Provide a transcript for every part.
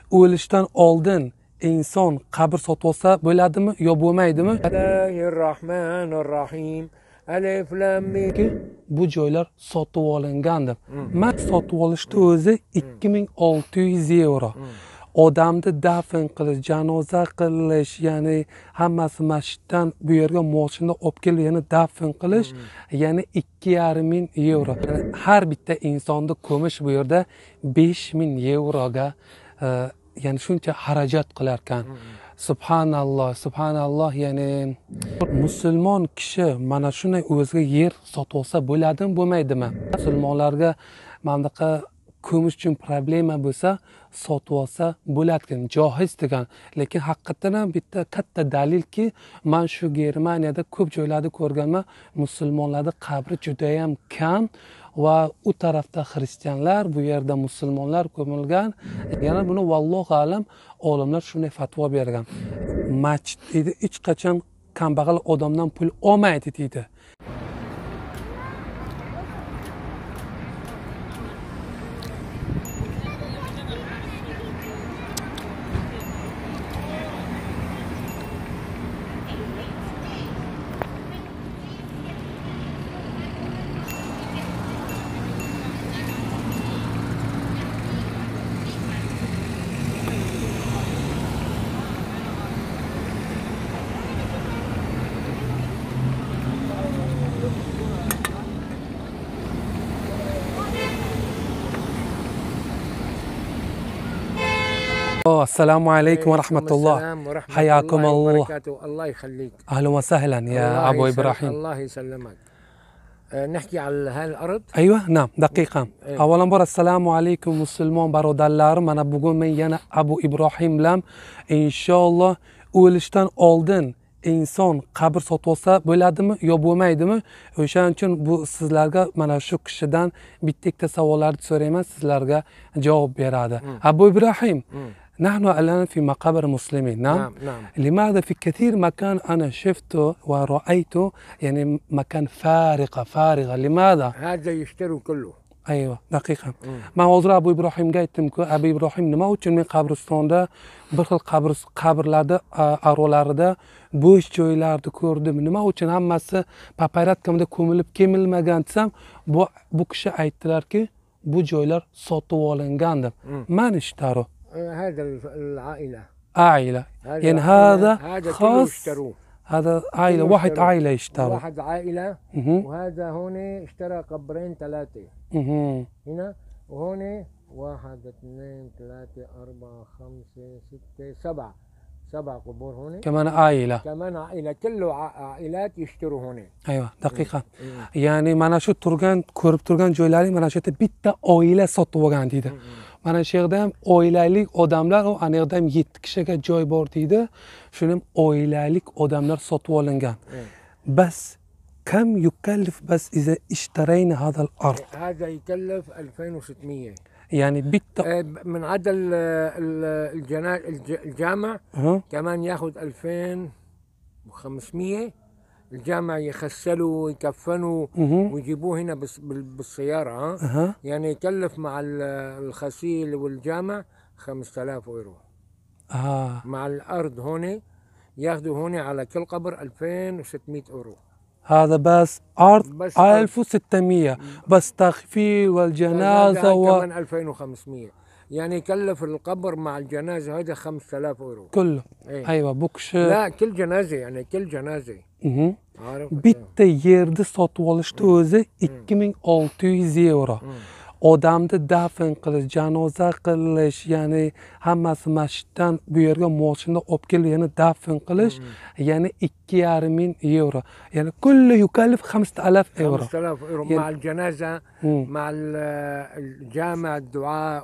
o'lishdan oldin inson qabr sotib olsa bo'ladimi yo bo'lmaydimi? Bismillahirrohmanirrohim. Alif lam mim. Bu joylar sotib olingandir. Men sotib olishda o'zi 2600 euro. Odamni dafn qilish, janoza qilish, ya'ni hammasi masjiddan bu yerga moshinada olib kelib, yana dafn qilish, ya'ni 2500 euro. Har bitta insonni ko'mish bu yerda 5000 euroga, ya'ni shuncha xarajat qilar ekan. Subhanalloh, subhanalloh, ya'ni musulmon kishi mana shunday o'ziga yer sotib olsa bo'ladimi, bo'lmaydimi? Musulmonlarga mana bunaqa ko'mish uchun problema bo'lsa, sotib olsa bo'larkan, joiz degan. Lekin haqiqatan ham bitta katta dalilki, men shu Germaniyada ko'p joylarda ko'rganman, musulmonlarning qabri juda ham kam va u tarafda xristianlar, bu yerda musulmonlar ko'milgan. Yana buni vallohu alam olimlar shunday fatvo bergan. Masjid deydi, hech qachon kambag'al odamdan pul olmaydi deydi. السلام عليكم ورحمة الله. حياكم الله. الله يخليك. أهلا وسهلا يا أبو إبراهيم. الله يسلمك. نحكي على هالأرض. أيوة نعم دقيقة. أولا برا السلام عليكم مسلمون برادرlarım. Mana bugun men yana Abu Ibrohim bilan inshaalloh o'lishdan oldin inson qabr sotib olsa bo'ladimi yo bo'lmaydimi? O'shaning uchun bu sizlarga mana shu kishidan bitta savollarni so'rayman, sizlarga javob beradi. Abu Ibrohim, نحن الآن في مقابر مسلمين. نعم. نعم. لماذا في كثير مكان أنا شفته ورأيته يعني مكان فارغة لماذا؟ هذا يشتروا كله. أيوة دقيقة. ما hozir Abu Ibrohimga aytdim-ku, Abu Ibrohim nima uchun men qabristonda bir xil qabrlarda arolarida bo'sh joylarni ko'rdim. Nima uchun hammasi papayratkamda ko'milib kemilmagan desam, bu kishi aytdilarki, bu joylar sotib olingandir. Man ishtaro. هذا العائلة. عائلة. يعني هذا خاص. اشتروه. هذا عائلة، واحد عائلة اشترى. واحد عائلة. وهذا هون اشترى قبرين ثلاثة. هنا وهون 1 2 3 4 5 6 7 7 قبور هون. كمان عائلة. كمان عائلة، كله عائلات يشتروا هون. أيوة دقيقة. يعني mana shu ko'rib turgan joylaring mana shu yerda bitta oila sotib olgan deydi. Mana shu yerda ham oilalik odamlar, u ana yerda ham 7 kishiga joy bor deydi. Shuni ham oilalik odamlar sotib olingan. Bas كم يكلف بس إذا اشترينا هذا الأرض؟ هذا يكلف 2600. يعني من عدا الجامع كمان ياخذ 2500. الجامع يغسلوا ويكفنوا ويجيبوه هنا بالسيارة. يعني يكلف مع الغسيل والجامع 5000 يورو. مع الأرض هون ياخذوا هون على كل قبر 2600 يورو. هذا بس أرض 1600 بس تخفيل والجنازة كمان 2500. يعني يكلف القبر مع الجنازة هذا 5000 يورو كله. أيوة بوكش. لا كل جنازة، يعني كل جنازة. bitta yerni sotib olishda o'zi 2600 euro. Odamni dafn qilish, janoza qilish, ya'ni hammasi masjiddan bu yerga moshinada olib kelib, yana dafn qilish, ya'ni 2500 euro. Yani kullu yukallif 5000 euro. 5000 euro مع الجنازة، مع الجامع، الدعاء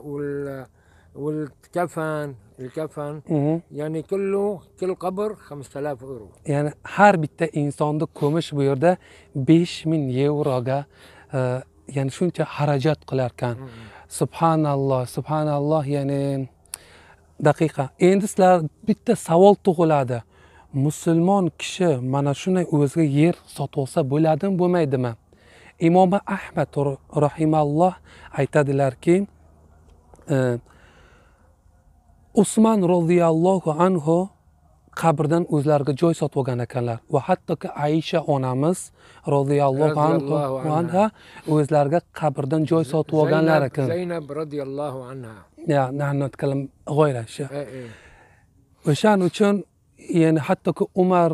والكفن. Yani كل قبر 5000 euro. Yani har bitta insonni ko'mish bu yerda 5000 euroga, yani shuncha xarajat qilar ekan. Subhanalloh, subhanalloh, ya'ni daqiqa. Endi sizlar bitta savol tug'iladi. Musulmon kishi mana shunday o'ziga yer sotib olsa bo'ladimi, bo'lmaydimi? Imom Ahmad rahimalloh aytadilarki, Usmon roziyallohu anhu qabrdan o'zlariga joy sotib olgan ekanlar va hattoki Aisha onamiz roziyallohu anha o'zlariga qabrdan joy sotib olganlar ekan. Zaynab radiyallohu anha. Ya, nahnu nitkallam g'oyra shu. O'shaning uchun yani hattoki Umar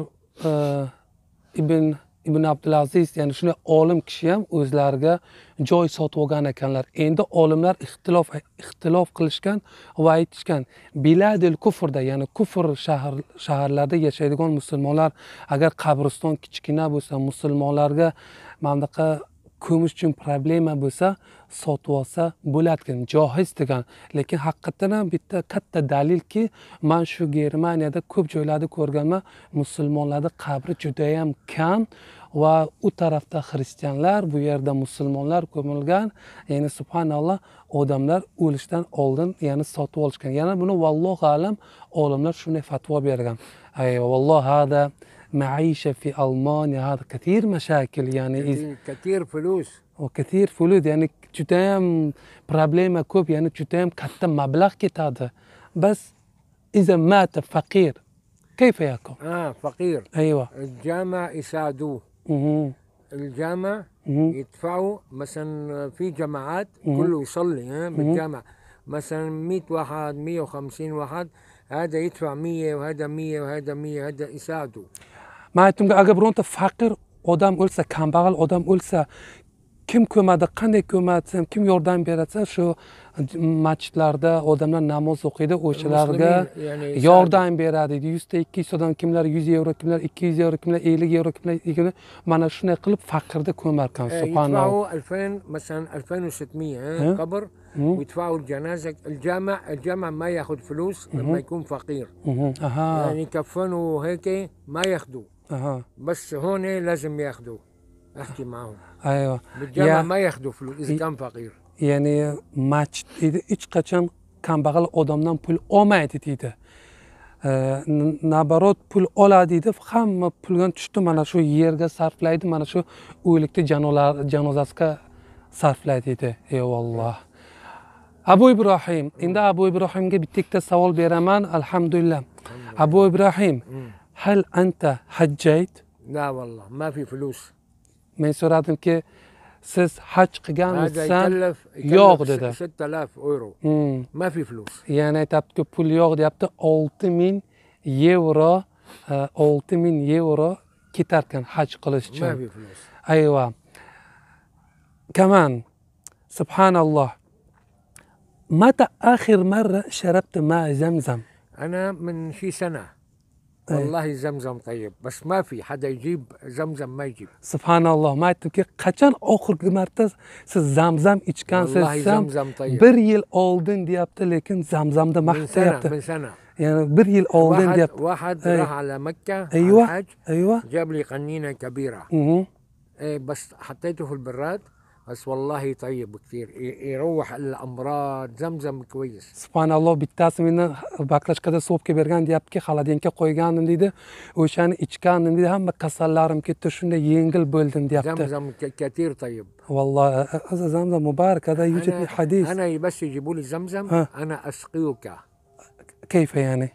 ibn Abdulaziz, ya'ni shunday olim kishi ham o'zlariga joy sotib olgan ekanlar. Endi olimlar ixtilof qilishgan va aytishgan, biladil kufrda, ya'ni kufr shaharlarda yashaydigan musulmonlar agar qabriston kichkina bo'lsa, musulmonlarga mandaqa ko'mish uchun problema bo'lsa, sotib olsa bo'ladi, joiz degan. Lekin haqiqatan ham bitta katta dalilki, men shu Germaniyada ko'p joylarda ko'rganman, musulmonlarning qabri juda ham kam va u tarafda xristianlar, bu yerda musulmonlar ko'milgan. Ya'ni subhanalloh, odamlar o'lishdan oldin ya'ni sotib olishgan. Yana buni vallohu alam olimlar shunday fatvo bergan. Ay valloh hada معيشة في ألمانيا هذا كثير مشاكل يعني كثير فلوس وكثير فلوس يعني جدام بروبليما كوب يعني جدام كتم مبلغ كتاده بس إذا مات فقير كيف يكون؟ فقير أيوة الجامع يساعدوه الجامع يدفعوا مثلا في جماعات كله يصلي بالجامع مثلا 100 واحد 150 واحد هذا يدفع 100 وهذا 100 وهذا 100 هذا يساعدوا ما aytdim agar bironta faqir odam o'lsa, kambag'al odam o'lsa, kim ko'madi, qanday ko'madi, kim yordam beradi, shu masjidlarda odamlar namoz o'qiydi, o'shalarga yordam beradi. 100 ta 200 odam, kimlar 100 euro, kimlar 200 euro, kimlar 50 euro, kimlar 20. Mana shunday qilib faqirni ko'markan. Subhanalloh. 2000 مثلا 2600 قبر ويدفعوا الجنازة. الجامع ما ياخذ فلوس لما يكون فقير. يعني كفنوا هيك ما ياخذوا. بس هون لازم ياخذوا. احكي معهم. ايوه. بالجامع ما ياخذوا فلوس اذا كان فقير. Yani masjid hech qachon kambag'al odamdan pul olmaydi deydi. Nabarot pul oladi deydi, hamma puldan tushdi mana shu yerga sarflaydi, mana shu o'likni janozasiga sarflaydi deydi. Eyvalloh. Abu Ibrohim, endi Abu Ibrohimga bitta savol beraman, alhamdulillah. Abu Ibrohim, hal anta hajjayt? La vallah, ma fi fulus. Men so'radimki, siz haj qilganmisiz? Yo'q dedi. 6000 euro. Ma fi fulus. Ya'ni aytibdi, pul yo'q deyapti. 6000 euro, 6000 euro ketarkan haj qilish uchun. Ma fi fulus. Ayva. Kaman subhanalloh. متى آخر مرة شربت ماء زمزم؟ أنا من شي سنة. والله زمزم طيب بس ما في حدا يجيب زمزم ما يجيب. سبحان الله ما aytdimki qachon oxirgi marta siz zamzam ichgansiz? Vallahi zamzam طيب. 1 yil oldin deyapti, lekin zamzamda maqtayapti. من سنة. يعني 1 yil oldin deyapti. واحد راح على مكة أيوة. على الحج. أيوة. جاب لي قنينة كبيرة. بس حطيته في البراد بس والله طيب كثير يروح الامراض زمزم كويس. Subhanalloh, bittasi meni baklashkada sopga bergan deyaptiki, xolodilnikka qo'ygandim deydi. O'shani ichgandim deydi, hamma kasallarim ketdi, shunday yengil bo'ldim deyapti. زمزم كثير طيب. والله هذا زمزم مبارك، هذا يوجد حديث. انا بس يجيبوا لي زمزم انا اسقيك. كيف يعني؟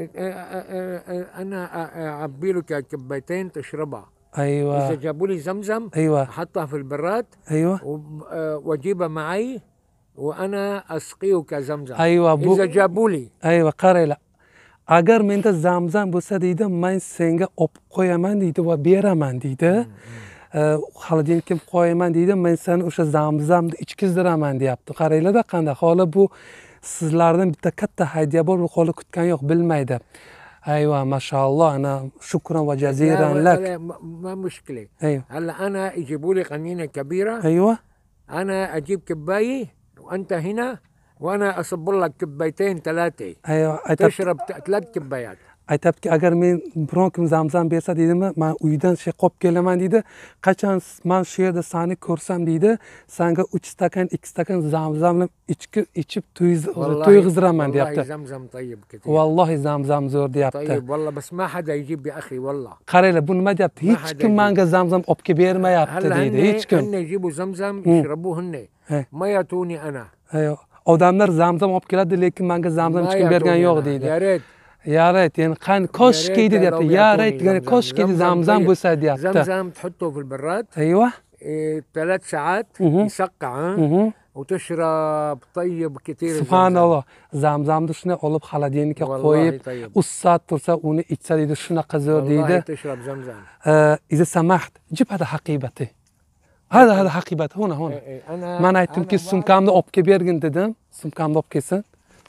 انا اعبي لك كبايتين تشربها. ايوه. اذا جابوا لي زمزم ايوه احطها في البراد. ايوه. واجيبها معي وانا اسقيك زمزم. ايوه اذا جابوا لي. ايوه qaraylar. Agar menda zamzam bo'lsa deydi, men senga olib qo'yaman deydi va beraman deydi. Xolodilnikka qo'yaman deydi, men seni o'sha zamzamni ichkizdiraman deyapti. Qaranglar-da qanday. Holi bu sizlardan bitta katta hadya bor, bu holi kutgan yo'q, bilmaydi. ايوه ما شاء الله، انا شكرا وجزيلا لك. ما مشكله. ايوه. هلا انا يجيبوا لي قنينه كبيره. ايوه. انا اجيب كبايه وانت هنا وانا اصب لك كبايتين 3. ايوه. تشرب 3 كبايات. aytibki, agar men biron kim zamzam bersa deydimi, men uydan qolib kelaman deydi. Qachon men shu yerda seni ko'rsam deydi, senga 3 stakan 2 stakan zamzamni ichib to'yg'iziraman deyapti. زمزم طيب كثير. Vallahi zamzam zo'r deyapti. طيب والله بس ما حدا يجيب يا اخي والله. Qaranglar, bu nima deyapti? Hech kim menga zamzam olib kelib bermayapti deydi. Hech kim. هن يجيبوا زمزم يشربوه هن. ما يعطوني انا. ايوه. odamlar zamzam olib keladi, lekin menga zamzam hech kim bergan yo'q deydi. يا ريت Ya reyt, yani koshki يا ريت deyapti. لو Ya بيعطوني reyt, yani زمزم. koshki زمزم zamzam طيب. bo'lsa deyapti. زمزم تحطه في البراد Ayva. 3 ساعات يسقع ها؟ وتشرب طيب كثير. Subhanalloh. Zamzamni shuni olib xolodilnikka qo'yib, طيب 3 soat tursa uni ichsa deydi, shunaqa zo'r deydi. والله تشرب زمزم. إذا سمحت جيب هذا حقيبتي. هذا حقيبتي هنا. من aytdimki sumkamni olib kelib bergin dedim. Sumkamni olib kelsin.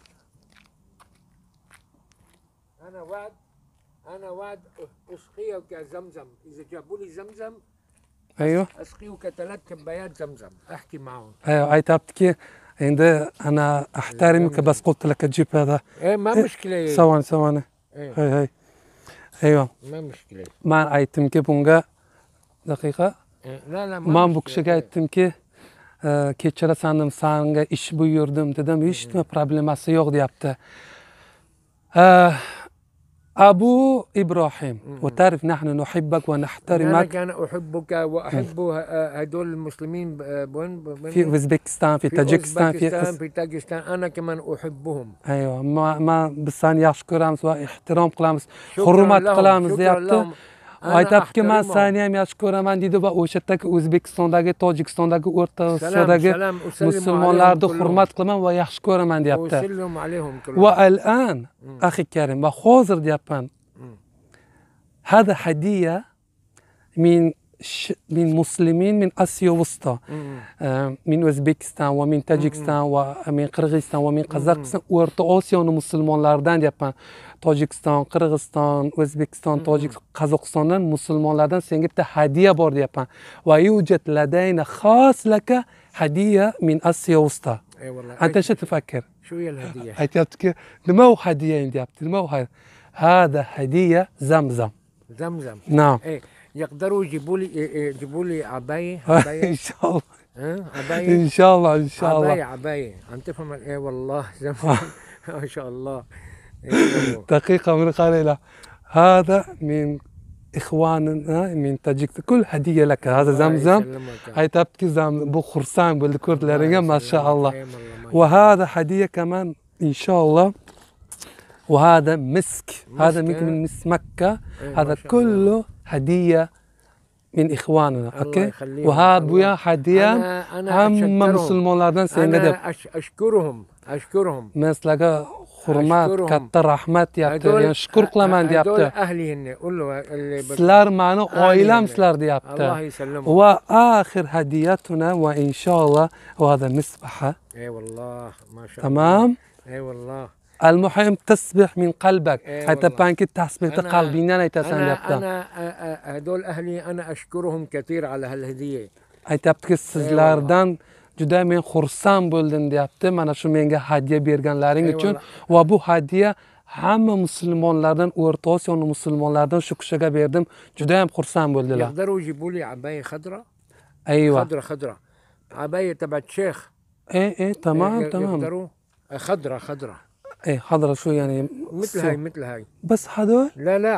أنا وعد أسقيك زمزم. إذا جابوا لي زمزم أيوه. أسقيك 3 كبايات زمزم. أحكي معهم. أيوه aytibdiki endi أنا أحترمك بس قلت لك تجيب هذا. إيه ما مشكلة. ثواني. هاي. أيوه. ما مشكلة. من aytdimki bunga daqiqa. لا Men bu kishiga aytdimki kechirasandim, senga ish buyurdim dedim, hech nima problemasi yo'q deyapti. أبو إبراهيم وتعرف نحن نحبك أنا ونحترمك كان أحبك وأحب هدول المسلمين في أوزبكستان في تاجيكستان في تاجيكستان أنا كمان أحبهم. أيوة ما بسان يشكرامز واحترام قلامز حرمت قلامز deyapti. Aytibki men seni ham yaxshi ko'raman deydi va o'sha yerdagi O'zbekistondagi, Tojikistondagi, O'rta Osiyodagi musulmonlarni hurmat qilaman va yaxshi ko'raman deyapti. Va al'an akhi karim va hozir deyapman. هذا هدية من مسلمين من آسيا الوسطى من أوزبكستان ومن تاجيكستان ومن قرغيزستان ومن قزاقستان وأرتا آسيانın musulmonlardan deyapman. Tojikiston, Qirg'iziston, O'zbekiston, Qozog'istondan musulmonlardan senga bitta hadiya bor deyapman. Va yujad ladayna khas laka hadiya min Asiya Wusta. أنت شو تفكر؟ شو هي الهدية؟ aytibdiki nima u hadiya deyapti. Nima u? هذا هدية زمزم. زمزم. نعم. يقدروا يجيبوا لي عباية إن شاء الله. عباية إن شاء الله. عباية أنت تفهم إيه والله ما شاء الله. دقيقة من قليلة. هذا من إخواننا من تاجيكستان كل هدية لك. هذا زمزم. aytibdiki زمزم bu xursand bo'ldi ko'rdilaringga mashallah. وهذا هدية كمان إن شاء الله. وهذا مسك. هذا من مكة. هذا كله هدية من إخواننا. أوكي. وهذا بويا هدية هم مسلمانlardan senga deb. أشكرهم. مثل hurmat, katta rahmat deyapti. Yani shukr qilaman deyapti. Sizlar meni oilamsizlar deyapti. Va oxir hadiyatuna va inshaalloh وهذا مسبحة. اي والله ما شاء الله. تمام. اي والله. المهم تسبح من قلبك. حتى بانك تسبح قلبينا aytasan deyapti. أنا هدول أهلي أنا أشكرهم كثير على هالهدية. aytibdiki sizlardan juda men xursand bo'ldim deyapti. Mana shu menga hadiya berganlaring uchun va bu hadiya hamma musulmonlardan, O'rta Osiyoning musulmonlaridan shu kishiga berdim. Juda ham xursand bo'ldilar. يقدروا يجيبوا لي عباية خضراء. أيوة. خضراء. عباية تبع الشيخ. ايه تمام. يقدروا خضراء. ايه خضراء شو يعني؟ مثل هاي. بس هذول؟ لا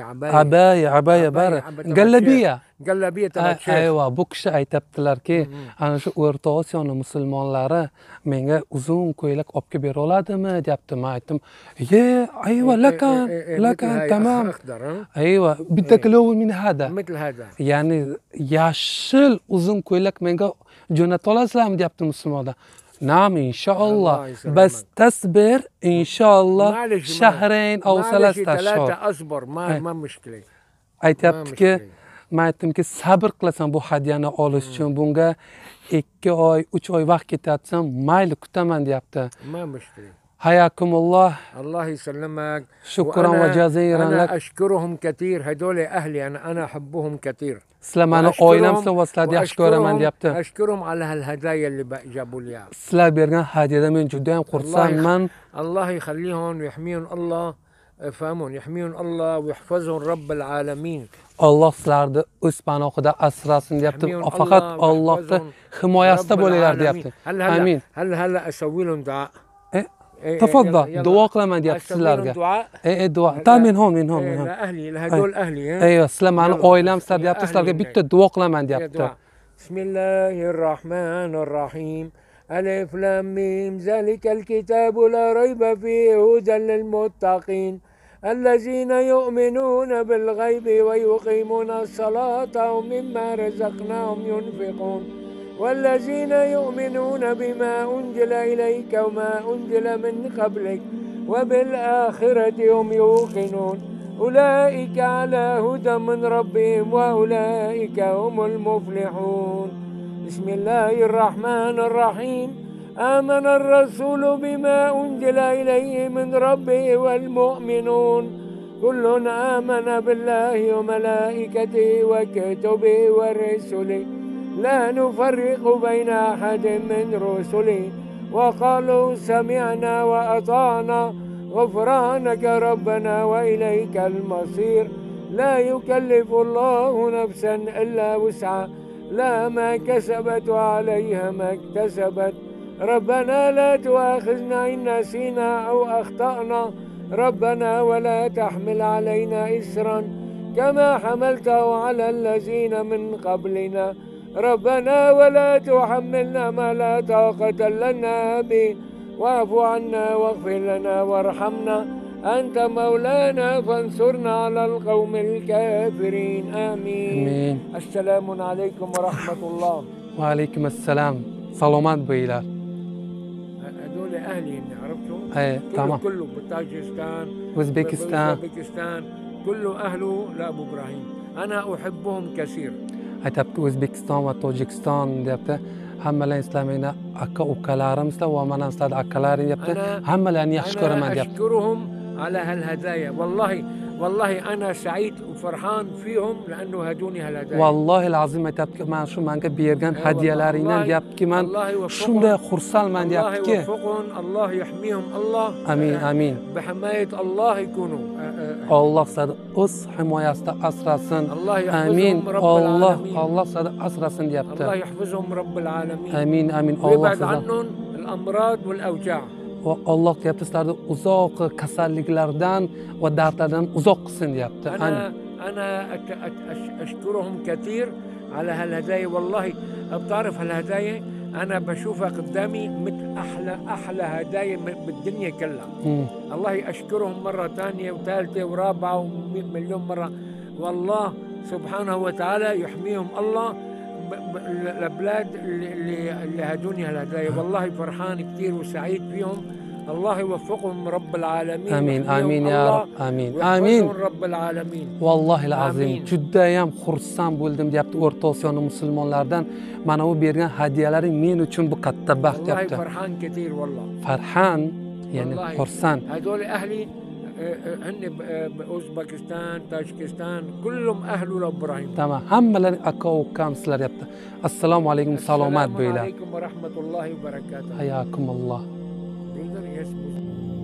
عباية بارة. قلبية تبع الشيخ. ايوه bu kishi aytibdilarki ana shu O'rta Osiyoning musulmonlari menga uzun ko'ylak olib kelib bera oladimi deyapti. Men aytdim, ايوه لكن تمام. ايوه بدك لون من هذا. مثل هذا. يعني yashil uzun ko'ylak menga jo'nata olasizlarmi deyapti musulmonlar. نعم إن شاء الله بس تصبر إن شاء الله شهرين أو 3 أشهر. 3 أصبر ما مشكلة. aytibdiki men aytdimki sabr qilasan bu hadyani olish uchun bunga 2 oy 3 oy vaqt ketadisan mayli kutaman deyapti. ما مشكلة. حياكم الله. الله يسلمك. شكرا وجزيلا لك. أنا أشكرهم كثير. هدول أهلي أنا أحبهم كثير. sizlar meni oilamsan va sizlarni yaxshi ko'raman deyapti. أشكرهم على هالهدايا اللي جابوا لي. sizlar bergan hadyadan men juda ham xursandman. الله يخليهم ويحميهم الله. فهمون يحميهم الله ويحفظهم رب العالمين. Allah sizlarni o'z panohida asrasin deyapti. Faqat Allohning himoyasida bo'linglar deyapti. Amin. هلا أسوي لهم دعاء. تفضل دعاء qilaman deyapti sizlarga. Duo. Ta men hon. أهلي لهدول أهلي. ايوه sizlar meni oilamsizlar deyapti. Sizlarga bitta duo qilaman deyapti. بسم الله الرحمن الرحيم. ألف لام ميم ذلك الكتاب لا ريب فيه هدى للمتقين الذين يؤمنون بالغيب ويقيمون الصلاة ومما رزقناهم ينفقون والذين يؤمنون بما أنزل إليك وما أنزل من قبلك وبالآخرة هم يوقنون أولئك على هدى من ربهم وأولئك هم المفلحون. بسم الله الرحمن الرحيم. آمن الرسول بما أنزل إليه من ربه والمؤمنون كل آمن بالله وملائكته وكتبه ورسله لا نفرق بين أحد من رسله وقالوا سمعنا وأطعنا غفرانك ربنا وإليك المصير. لا يكلف الله نفسا إلا وسعها لا ما كسبت وعليها ما اكتسبت. ربنا لا تؤاخذنا إن نسينا أو أخطأنا ربنا ولا تحمل علينا إسرا كما حملته على الذين من قبلنا ربنا ولا تحملنا ما لا طاقة لنا به واعف عنا واغفر لنا وارحمنا أنت مولانا فانصرنا على القوم الكافرين آمين. السلام عليكم ورحمة الله. وعليكم السلام. سلامات بيلار. هذول أهلي عرفتهم؟ ايه تمام. كله بطاجستان أوزبكستان كله أهله لأبو إبراهيم. أنا أحبهم كثير. aytyapti O'zbekiston va Tojikiston deyapti. Hammalar islamini aka ukalarimizda va mana sizlar akalaring deyapti. Hammalarini yaxshi ko'raman deyapti. أشكرهم على هالهدايا والله أنا سعيد وفرحان فيهم لأنه هدوني هالهدايا. Vallohi alazim aytyapti, men shu menga bergan hadyalaringdan deyapti, men shunday xursandman deyapti. الله يحميهم الله. Amin amin. بحماية الله يكونوا. Allah sizlarni o'z himoyasida asrasin. Amin. Allah sizlarni asrasin deyapti. الله يحفظهم رب العالمين. Amin amin. ويبعد عنهم الأمراض والأوجاع. Va Alloh deyapti sizlarni uzoq kasalliklardan va dardlardan uzoq qilsin deyapti. أنا أشكرهم كثير على هالهدايا. والله بتعرف هالهدايا أنا بشوفها قدامي مثل أحلى هدايا بالدنيا كلها. الله أشكرهم مرة ثانية وثالثة ورابعة و100 مليون مرة. والله سبحانه وتعالى يحميهم الله الأبلاد اللي هدوني هالهدايا. والله فرحان كثير وسعيد فيهم. الله يوفقهم رب العالمين. آمين آمين يا رب. آمين آمين رب العالمين. والله العظيم judayam xursand bo'ldim deyapti O'rta Osiyoning musulmonlaridan mana bu bergan hadyalaring men uchun bu katta baxt deyapti. والله فرحان كثير والله. Farhan ya'ni xursand. هذول أهلي هن بأوزبكستان تاجكستان كلهم أهل إبراهيم. Tamam. Hammalar aka ukam sizlar deyapti. Assalomu alaykum, salomat bo'linglar. Assalomu alaykum va rahmatullohi va barakatuh. Hayakumulloh. Yes.